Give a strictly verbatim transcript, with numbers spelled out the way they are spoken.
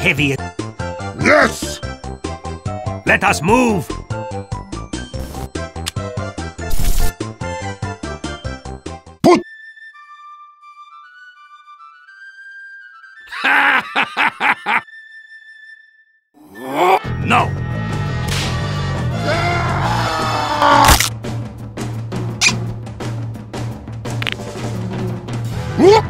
heavy. Yes! Let us move! Put... No! Whoop!